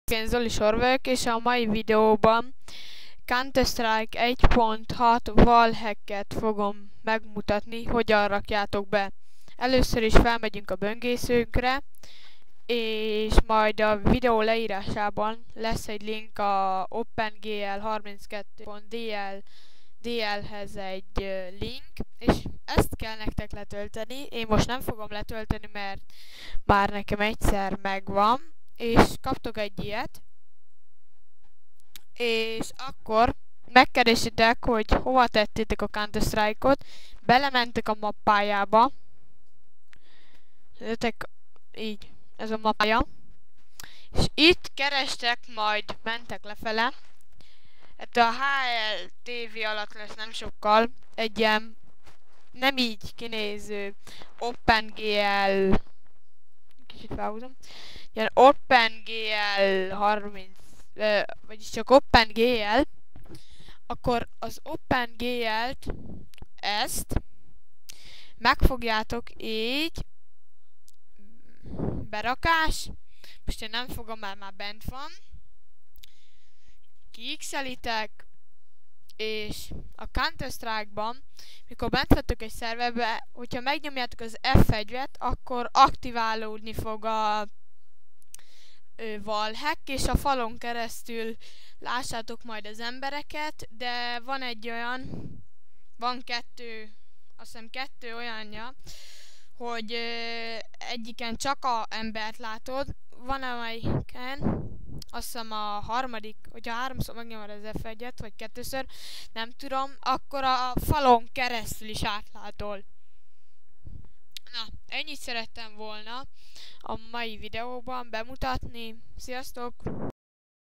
Én Zoli Sor vagyok, és a mai videóban Counter-Strike 1.6 wallhacket fogom megmutatni, hogyan rakjátok be. Először is felmegyünk a böngészőnkre, és majd a videó leírásában lesz egy link a OpenGL32.dl-hez egy link, és ezt kell nektek letölteni. Én most nem fogom letölteni, mert már nekem egyszer megvan, és kaptok egy ilyet, és akkor megkeresitek, hogy hova tettétek a Counter-Strike-ot, belementek a mappájába, így, ez a mappája, és itt kerestek, majd mentek lefele. Hát a HLTV alatt lesz nem sokkal egy ilyen nem így kinéző OpenGL, kicsit felhúzom, ilyen OpenGL 30, vagyis csak OpenGL, akkor az OpenGL-t ezt megfogjátok így, berakás, most én nem fogom, mert már bent van, kiixelitek, és a Counter-Strike-ban, mikor bent vagytok egy szerverbe, hogyha megnyomjátok az F1-et, akkor aktiválódni fog a wallhack, és a falon keresztül lássátok majd az embereket, de van egy olyan, van kettő, azt hiszem kettő olyanja, hogy egyiken csak a embert látod, van amelyiken, azt hiszem a harmadik, hogyha háromszor megnyomod az F1-et, vagy kettőször, nem tudom, akkor a falon keresztül is átlátol. Na, ennyit szerettem volna a mai videóban bemutatni. Sziasztok!